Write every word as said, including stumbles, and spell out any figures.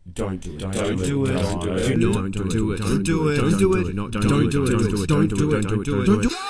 Don't do it. Don't do it. Don't do it. Don't do it. Don't do it. Don't do it. Don't do it. Don't do it. Don't do it. Don't do it. Don't do it.